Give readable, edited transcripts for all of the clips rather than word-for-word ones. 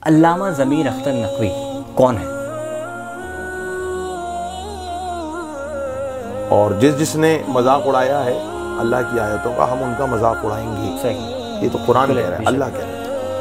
अल्लामा ज़मीर अख्तर नकवी कौन है? और जिसने मजाक उड़ाया है अल्लाह की आयतों का, हम उनका मजाक उड़ाएंगे। सही। ये तो कुरान कह रहा है, अल्लाह कह रहा है।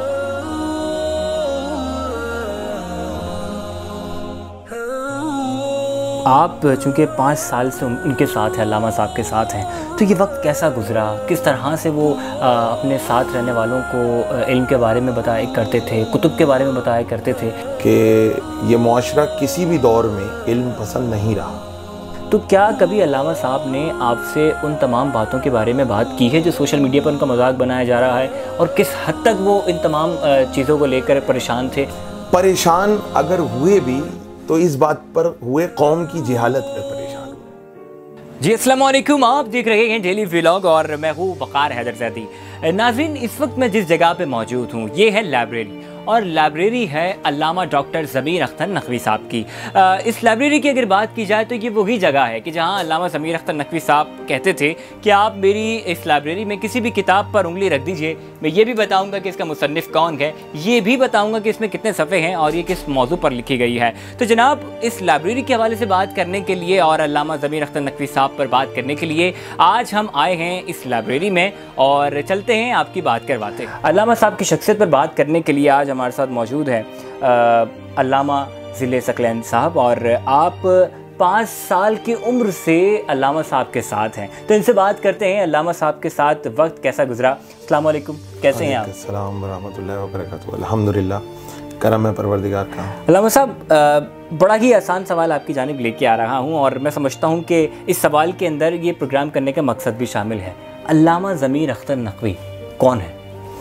आप चूँकि 5 साल से उनके साथ हैं, अल्लामा साहब के साथ हैं, तो ये वक्त कैसा गुज़रा? किस तरह से वो अपने साथ रहने वालों को इल्म के बारे में बताया करते थे, कुतुब के बारे में बताया करते थे कि ये मुआशरा किसी भी दौर में इल्म पसंद नहीं रहा। तो क्या कभी अल्लामा साहब ने आपसे उन तमाम बातों के बारे में बात की है जो सोशल मीडिया पर उनका मजाक बनाया जा रहा है, और किस हद तक वो इन तमाम चीज़ों को लेकर परेशान थे? परेशान अगर हुए भी तो इस बात पर हुए कौम की जहालत पर परेशान हुए। जी अस्सलाम वालेकुम, आप देख रहे हैं डेली व्लॉग और मैं हूँ वक़ार हैदरज़ैदी। नाज़रीन, इस वक्त मैं जिस जगह पे मौजूद हूँ ये है लाइब्रेरी, और लाइब्रेरी है अल्लामा डॉक्टर ज़मीर अख्तर नकवी साहब की। इस लाइब्रेरी की अगर बात की जाए तो ये वही जगह है कि जहाँ अल्लामा ज़मीर अख्तर नकवी साहब कहते थे कि आप मेरी इस लाइब्रेरी में किसी भी किताब पर उंगली रख दीजिए, मैं ये भी बताऊँगा कि इसका मुसन्निफ़ कौन है, ये भी बताऊँगा कि इसमें कितने सफ़े हैं और ये किस मौजू पर लिखी गई है। तो जनाब, इस लाइब्रेरी के हवाले से बात करने के लिए और अल्लामा ज़मीर अख्तर नकवी साहब पर बात करने के लिए आज हम आए हैं इस लाइब्रेरी में, और चलते हैं आपकी बात करवाते हैं। अल्लामा साहब की शख्सियत पर बात करने के लिए आज हमारे साथ मौजूद है अल्लामा ज़िले सकलैन साहब, और आप 5 साल की उम्र से अल्लामा साहब के साथ हैं। तो इनसे बात करते हैं अल्लामा साहब के साथ वक्त कैसा गुजरा। अस्सलाम वालेकुम, कैसे हैं आप? अस्सलाम रहमतुल्लाहि व बरकातहू। अल्हम्दुलिल्लाह, करम है परवरदिगार का। अल्लामा साहब, बड़ा ही आसान सवाल आपकी जानिब लेके आ रहा हूँ, और मैं समझता हूँ कि इस सवाल के अंदर ये प्रोग्राम करने का मकसद भी शामिल है। अल्लामा ज़मीर अख्तर नकवी कौन है?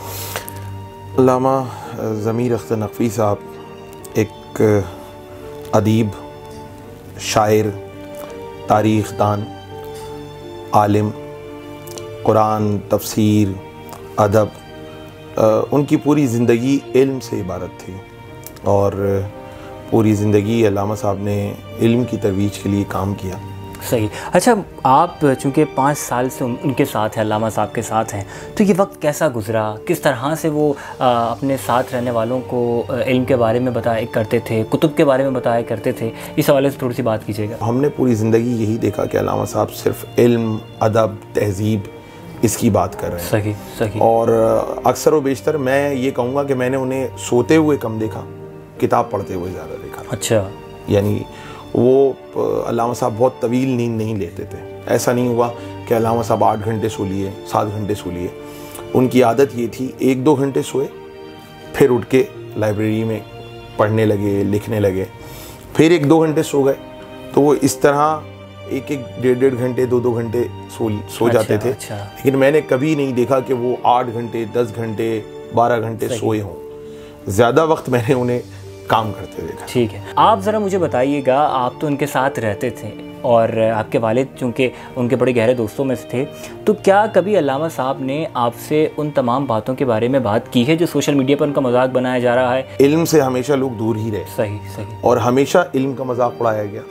अल्लामा ज़मीर अख्तर नकवी साहब एक अदीब, शायर, तारीख़ दान, आलिम, कुरान, तफसीर, अदब, उनकी पूरी ज़िंदगी इल्म से इबारत थी, और पूरी ज़िंदगी अल्लामा साहब ने इल्म की तरोीज के लिए काम किया। सही। अच्छा, आप चूँकि 5 साल से उनके साथ हैं, अल्लामा साहब के साथ हैं, तो ये वक्त कैसा गुज़रा? किस तरह से वो अपने साथ रहने वालों को इल्म के बारे में बताया करते थे, कुतुब के बारे में बताया करते थे? इस हवाले से थोड़ी सी बात कीजिएगा। हमने पूरी ज़िंदगी यही देखा कि अल्लामा साहब सिर्फ़ इल्म, अदब, तहज़ीब इसकी बात कर रहे हैं। सही सही। और अक्सर व बेशतर मैं ये कहूँगा कि मैंने उन्हें सोते हुए कम देखा, किताब पढ़ते हुए ज़्यादा देखा। अच्छा। यानी वो अल्लामा साहब बहुत तवील नींद नहीं लेते थे। ऐसा नहीं हुआ कि अल्लामा साहब 8 घंटे सो लिए, 7 घंटे सो लिए। उनकी आदत ये थी 1-2 घंटे सोए, फिर उठ के लाइब्रेरी में पढ़ने लगे, लिखने लगे, फिर 1-2 घंटे सो गए। तो वो इस तरह 1-1, 1.5 घंटे, 2-2 घंटे सो जाते थे। अच्छा। लेकिन मैंने कभी नहीं देखा कि वो 8 घंटे, 10 घंटे, 12 घंटे सोए हों। ज़्यादा वक्त मैंने उन्हें काम करते देखा। ठीक है, आप ज़रा मुझे बताइएगा, आप तो उनके साथ रहते थे और आपके वालिद चूँकि उनके बड़े गहरे दोस्तों में से थे, तो क्या कभी अल्लामा साहब ने आपसे उन तमाम बातों के बारे में बात की है जो सोशल मीडिया पर उनका मजाक बनाया जा रहा है? इल्म से हमेशा लोग दूर ही रहे। सही सही। और हमेशा इल्म का मजाक उड़ाया गया।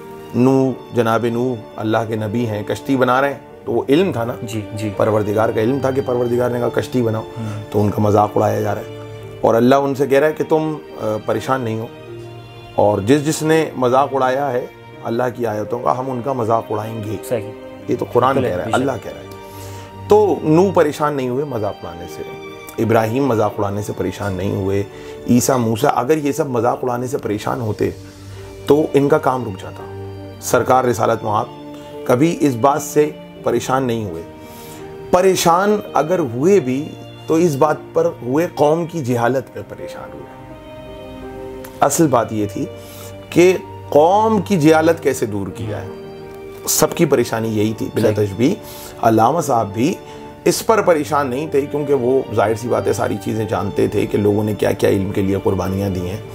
जनाब नूह अल्लाह के नबी हैं, कश्ती बना रहे हैं, तो वो इल्म था ना। जी जी। परवरदिगार का इल्म था कि परवरदिगार ने कहा कश्ती बनाओ, तो उनका मजाक उड़ाया जा रहा है। और अल्लाह उनसे कह रहा है कि तुम परेशान नहीं हो, और जिसने मजाक उड़ाया है अल्लाह की आयतों का, हम उनका मजाक उड़ाएंगे। सही। ये तो कुरान कह रहा है, अल्लाह कह रहा है। तो नूह परेशान नहीं हुए मजाक उड़ाने से, इब्राहीम मजाक उड़ाने से परेशान नहीं हुए, ईसा, मूसा, अगर ये सब मजाक उड़ाने से परेशान होते तो इनका काम रुक जाता। सरकार रिसालत मुआब कभी इस बात से परेशान नहीं हुए। परेशान अगर हुए भी तो इस बात पर हुए कौम की जहालत पर परेशान हुए। असल बात ये थी कि कौम की जहालत कैसे दूर की जाए, सबकी परेशानी यही थी। बिला तशबीह अल्लामा साहब भी इस पर परेशान नहीं थे, क्योंकि वो जाहिर सी बात है सारी चीज़ें जानते थे कि लोगों ने क्या क्या इल्म के लिए कुर्बानियाँ दी हैं,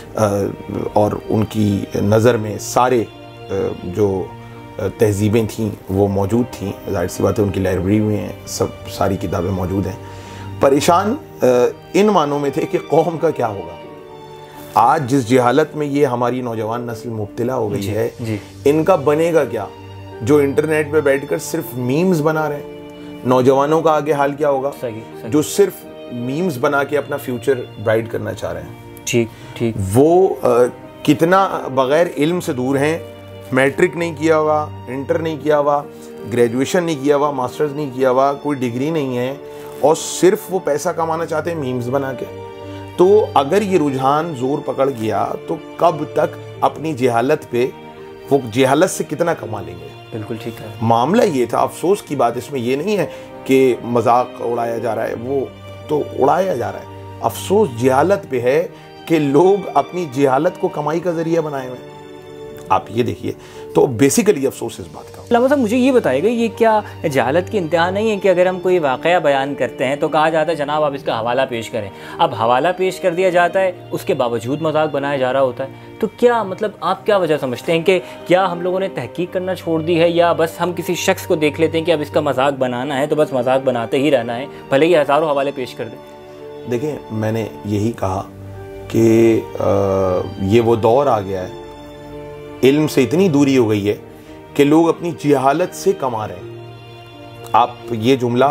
और उनकी नज़र में सारे जो तहजीबें थीं वो मौजूद थीं। जाहिर सी बात है उनकी लाइब्रेरी में सब सारी किताबें मौजूद हैं। परेशान इन मानों में थे कि कौम का क्या होगा। आज जिस जहालत में ये हमारी नौजवान नस्ल मुब्तला हो गई है, इनका बनेगा क्या? जो इंटरनेट पे बैठकर सिर्फ मीम्स बना रहे हैं, नौजवानों का आगे हाल क्या होगा? जो सिर्फ मीम्स बना के अपना फ्यूचर ब्राइट करना चाह रहे हैं। ठीक ठीक। वो कितना बग़ैर इल्म से दूर हैं, मैट्रिक नहीं किया हुआ, इंटर नहीं किया हुआ, ग्रेजुएशन नहीं किया हुआ, मास्टर्स नहीं किया हुआ, कोई डिग्री नहीं है, और सिर्फ वो पैसा कमाना चाहते हैं मीम्स बना के। तो अगर ये रुझान ज़ोर पकड़ गया तो कब तक अपनी जहालत पे, वो जहालत से कितना कमा लेंगे। बिल्कुल ठीक है। मामला ये था, अफसोस की बात इसमें ये नहीं है कि मजाक उड़ाया जा रहा है, वो तो उड़ाया जा रहा है। अफसोस जहालत पे है कि लोग अपनी जहालत को कमाई का जरिया बनाए हुए हैं। आप ये देखिए, तो बेसिकली अफसोस इस बात का। अल्लामा साहब मुझे ये बताइएगा, ये क्या जहालत की इंतहा नहीं है कि अगर हम कोई वाक़या बयान करते हैं तो कहा जाता है जनाब आप इसका हवाला पेश करें। अब हवाला पेश कर दिया जाता है, उसके बावजूद मजाक बनाया जा रहा होता है। तो क्या मतलब, आप क्या वजह समझते हैं कि क्या हम लोगों ने तहकीक करना छोड़ दी है, या बस हम किसी शख्स को देख लेते हैं कि अब इसका मजाक बनाना है तो बस मजाक बनाते ही रहना है, भले ही हज़ारों हवाले पेश कर दें। देखिए, मैंने यही कहा कि ये वो दौर आ गया है, इल्म से इतनी दूरी हो गई है कि लोग अपनी जहालत से कमा रहे हैं। आप ये जुमला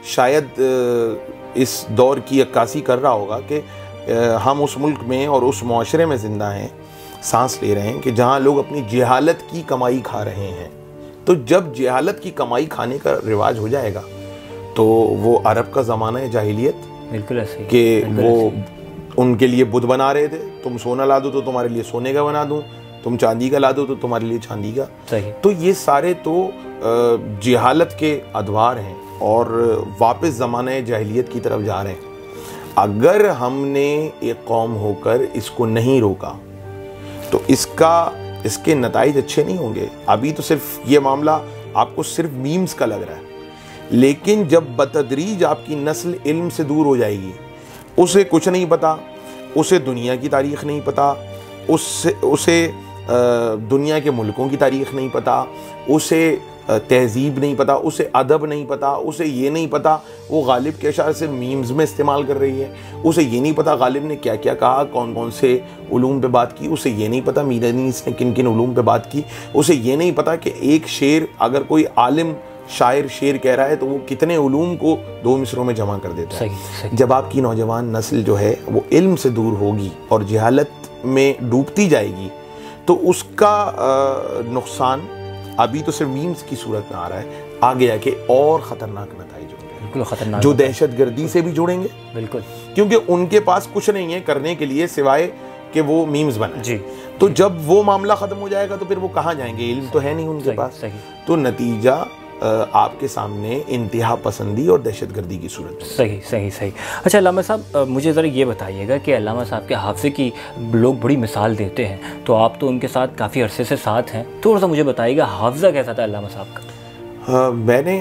शायद इस दौर की अक्कासी कर रहा होगा कि हम उस मुल्क में और उस मुआशरे में ज़िंदा हैं, सांस ले रहे हैं कि जहाँ लोग अपनी जहालत की कमाई खा रहे हैं। तो जब जहालत की कमाई खाने का रिवाज हो जाएगा तो वो अरब का ज़माना है जाहिलियत, बिल्कुल ऐसे कि वो उनके लिए बुत बना रहे थे, तुम सोना ला दो तो तुम्हारे लिए सोने का बना दूं, तुम चांदी का ला दो तो तुम्हारे लिए चांदी का। सही। तो ये सारे तो जहालत के अदवार हैं और वापस ज़माने जाहिलियत की तरफ जा रहे हैं। अगर हमने एक कौम होकर इसको नहीं रोका तो इसके नताइज अच्छे नहीं होंगे। अभी तो सिर्फ ये मामला आपको सिर्फ मीम्स का लग रहा है, लेकिन जब बतदरीज आपकी नस्ल इल्म से दूर हो जाएगी, उसे कुछ नहीं पता, उसे दुनिया की तारीख़ नहीं पता, उसे दुनिया के मुल्कों की तारीख़ नहीं पता, उसे तहज़ीब नहीं पता, उसे अदब नहीं पता, उसे ये नहीं पता वो गालिब के अशार से मीम्स में इस्तेमाल कर रही है, उसे ये नहीं पता गालिब ने क्या क्या कहा, कौन कौन से उलूम पे बात की, उसे ये नहीं पता मीरानीस ने किन किन उलूम पे बात की, उसे ये नहीं पता कि एक शेर अगर कोई आलिम शायर शेर कह रहा है तो वो कितने उलूम को 2 मिसरों में जमा कर देता है। सही। जब आपकी नौजवान नस्ल जो है वो इल्म से दूर होगी और जहालत में डूबती जाएगी तो उसका नुकसान अभी तो सिर्फ मीम्स की सूरत में आ रहा है, आगे आके और ख़तरनाक नतीजे होंगे। बिल्कुल ख़तरनाक, जो दहशतगर्दी से भी जुड़ेंगे। बिल्कुल, क्योंकि उनके पास कुछ नहीं है करने के लिए सिवाय कि वो मीम्स बनाए। जी। तो जब वो मामला ख़त्म हो जाएगा तो फिर वो कहाँ जाएंगे, इल्म तो है नहीं उनके पास। तो नतीजा आपके सामने इंतहा पसंदी और दहशतगर्दी की सूरत में। सही सही सही। अच्छा अल्लामा साहब, मुझे ज़रा ये बताइएगा कि अल्लामा साहब के हाफ़िज़े की लोग बड़ी मिसाल देते हैं, तो आप तो उनके साथ काफ़ी अरसे से साथ हैं, थोड़ा सा मुझे बताइएगा हाफ़िज़ा कैसा था अल्लामा साहब का? मैंने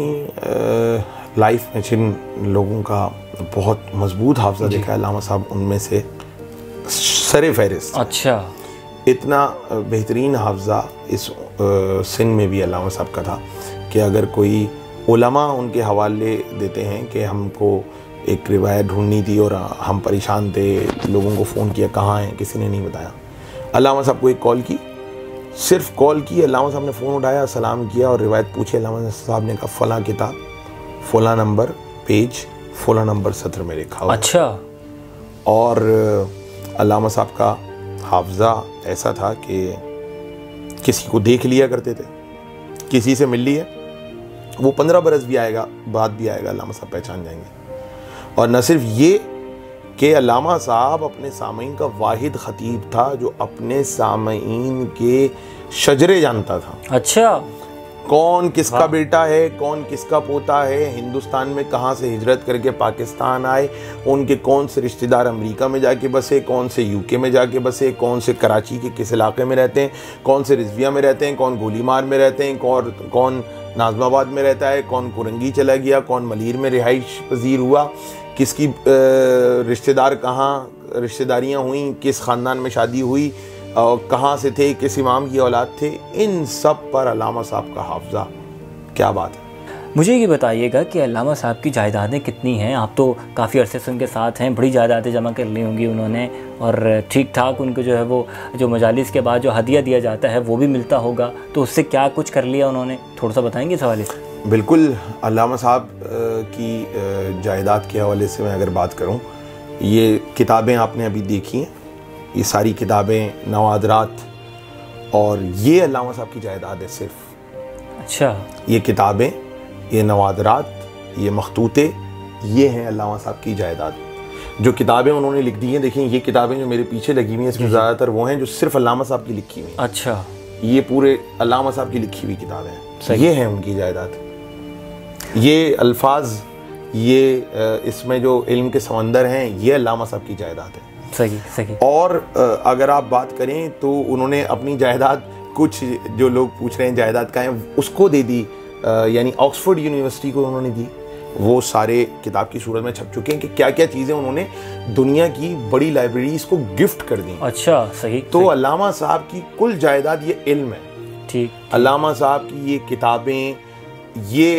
अपनी लाइफ में जिन लोगों का बहुत मजबूत हाफ़िज़ा देखा है, अल्लामा साहब उनमें से सरे फहरिस्त। अच्छा। इतना बेहतरीन हाफ़िज़ा इस सिन में भी अल्लामा साहब का था कि अगर कोई उलमा उनके हवाले देते हैं कि हमको एक रिवायत ढूंढनी थी और हम परेशान थे, लोगों को फ़ोन किया कहाँ हैं, किसी ने नहीं बताया, अल्लामा साहब को एक कॉल की, सिर्फ कॉल की, अल्लामा साहब ने फ़ोन उठाया, सलाम किया और रिवायत पूछी। अल्लामा साहब ने कहा फ़लाँ किताब, फ़लाँ नंबर पेज, फ़लाँ नंबर सत्र में लिखा हुआ। अच्छा। और अल्लामा साहब का हाफ़िज़ा ऐसा था कि किसी को देख लिया करते थे, किसी से मिल लिया, वो 15 बरस भी आएगा बाद भी आएगा, अल्लामा साहब पहचान जाएंगे। और न सिर्फ ये कि अल्लामा साहब अपने सामीन का वाहिद ख़तीब था जो अपने सामीन के शजरे जानता था। अच्छा। कौन किसका बेटा है, कौन किसका पोता है, हिंदुस्तान में कहाँ से हिजरत करके पाकिस्तान आए, उनके कौन से रिश्तेदार अमेरिका में जाके बसे, कौन से यूके में जाके बसे, कौन से कराची के किस इलाके में रहते हैं, कौन से रिजविया में रहते हैं, कौन गोलीमार में रहते हैं, कौन नाज़माबाद में रहता है, कौन कुरंगी चला गया, कौन मलीर में रिहाइश पजीर हुआ, किसकी रिश्तेदार कहाँ रिश्तेदारियाँ हुई, किस ख़ानदान में शादी हुई, और कहाँ से थे, किस इमाम की औलाद थे, इन सब पर अल्लामा साहब का हाफ़िज़ा क्या बात है। मुझे ये बताइएगा कि अल्लामा साहब की जायदादें कितनी हैं? आप तो काफ़ी अरसे से उनके साथ हैं, बड़ी जायदादें जमा कर ली होंगी उन्होंने, और ठीक ठाक उनको जो है वो जो मजालिस के बाद जो हदिया दिया जाता है वो भी मिलता होगा, तो उससे क्या कुछ कर लिया उन्होंने, थोड़ा सा बताएंगे इस हवाले से? बिल्कुल। अल्लामा साहब की जायदाद के हवाले से मैं अगर बात करूँ ये किताबें आपने अभी देखी हैं, ये सारी किताबें नवादरात, और ये अल्लामा साहब की जायदाद है सिर्फ। अच्छा, ये किताबें, ये नवादरात, ये मखतूते, ये हैं अल्लामा साहब की जायदाद। जो किताबें उन्होंने लिख दी हैं, देखिए ये किताबें जो मेरे पीछे लगी हुई हैं, इसमें ज़्यादातर वो हैं जो सिर्फ अल्लामा साहब की लिखी हुई हैं। अच्छा, ये पूरे अल्लामा साहब की लिखी हुई किताबें हैं, ये हैं उनकी जायदाद। ये अल्फाज, ये इसमें जो इल्म के समंदर हैं, ये अल्लामा साहब की जायदाद है। सही सही। और अगर आप बात करें तो उन्होंने अपनी जायदाद, कुछ जो लोग पूछ रहे हैं जायदाद का है, उसको दे दी, यानी ऑक्सफोर्ड यूनिवर्सिटी को उन्होंने दी। वो सारे किताब की सूरत में छप चुके हैं कि क्या क्या चीज़ें उन्होंने दुनिया की बड़ी लाइब्रेरीज को गिफ्ट कर दी। अच्छा, सही। तो अल्लामा साहब की कुल जायदाद ये इल्म है। ठीक। अल्लामा साहब की ये किताबें, ये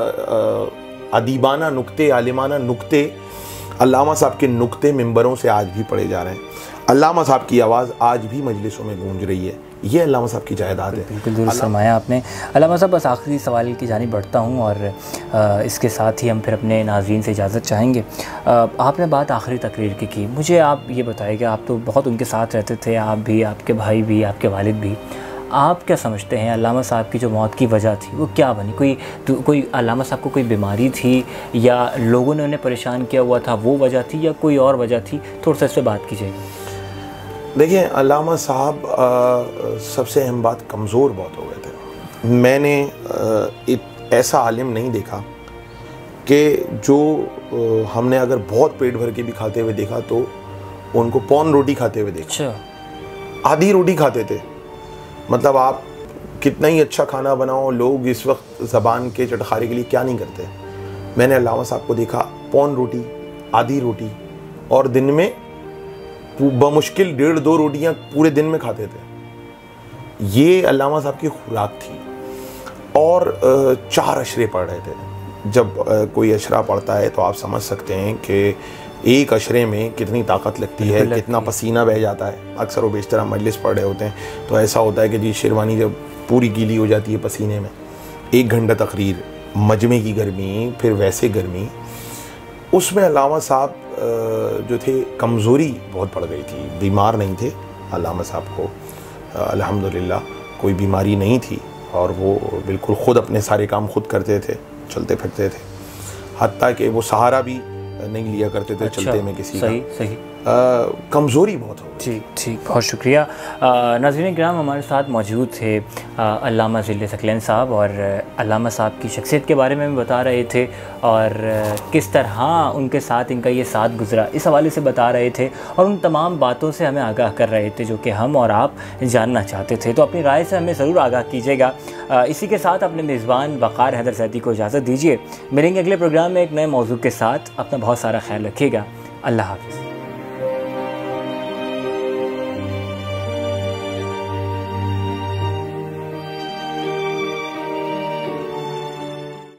अदीबाना नुक्ते, आलिमाना नुक्ते, अल्लामा साहब के नुक्ते मिंबरों से आज भी पढ़े जा रहे हैं। अल्लामा साहब की आवाज़ आज भी मजलिसों में गूंज रही है। ये अल्लामा साहब की जायदाद है। बिल्कुल दुरुस्त फरमाया आपने। अल्लामा साहब, बस आखिरी सवाल की जानिब बढ़ता हूँ और इसके साथ ही हम फिर अपने नाज़रीन से इजाज़त चाहेंगे। आपने बात आखिरी तकरीर की, मुझे आप ये बताइएगा, आप तो बहुत उनके साथ रहते थे, आप भी, आपके भाई भी, आपके वालिद भी, आप क्या समझते हैं अल्लामा साहब की जो मौत की वजह थी वो क्या बनी? कोई अल्लामा साहब को कोई बीमारी थी, या लोगों ने उन्हें परेशान किया हुआ था वो वजह थी, या कोई और वजह थी? थोड़ा सा इस पर बात कीजिएगा। देखिए, अल्लामा साहब सबसे अहम बात, कमज़ोर बहुत हो गए थे। मैंने एक ऐसा आलिम नहीं देखा कि जो हमने अगर बहुत पेट भर के भी खाते हुए देखा तो उनको पौन रोटी खाते हुए देखा। अच्छा। आधी रोटी खाते थे। मतलब आप कितना ही अच्छा खाना बनाओ, लोग इस वक्त ज़बान के चटखारे के लिए क्या नहीं करते। मैंने अल्लामा साहब को देखा पौन रोटी, आधी रोटी, और दिन में बमुश्किल 1.5-2 रोटियां पूरे दिन में खाते थे। ये अल्लामा साहब की खुराक थी। और 4 अशरे पढ़ रहे थे। जब कोई अशरा पढ़ता है तो आप समझ सकते हैं कि एक अशरे में कितनी ताकत लगती है, कितना पसीना बह जाता है। अक्सर व बेशतर हम मजलिस पढ़ रहे होते हैं तो ऐसा होता है कि जी शेरवानी जब पूरी गीली हो जाती है पसीने में, 1 घंटा तकरीर, मजमे की गर्मी, फिर वैसे गर्मी, उसमें अल्लामा साहब जो थे, कमज़ोरी बहुत पड़ गई थी। बीमार नहीं थे अल्लामा साहब को, अल्हम्दुलिल्लाह कोई बीमारी नहीं थी, और वो बिल्कुल ख़ुद अपने सारे काम खुद करते थे, चलते फिरते थे, हत्ता कि वो सहारा भी नहीं लिया करते थे। अच्छा, चलते में किसी सही का सही कमज़ोरी बहुत हो। जी ठीक, बहुत शुक्रिया। नाज़रीन किराम, हमारे साथ मौजूद थे अल्लामा ज़िल्ले सकलैन साहब, और अल्लामा साहब की शख्सियत के बारे में भी बता रहे थे, और किस तरह उनके साथ इनका ये साथ गुज़रा, इस हवाले से बता रहे थे, और उन तमाम बातों से हमें आगाह कर रहे थे जो कि हम और आप जानना चाहते थे। तो अपनी राय से हमें ज़रूर आगाह कीजिएगा। इसी के साथ अपने मेज़बान वक़ार हैदर ज़ैदी को इजाज़त दीजिए। मिलेंगे अगले प्रोग्राम में एक नए मौजू के साथ। अपना बहुत सारा ख्याल रखिएगा। अल्लाह हाफ़िज़।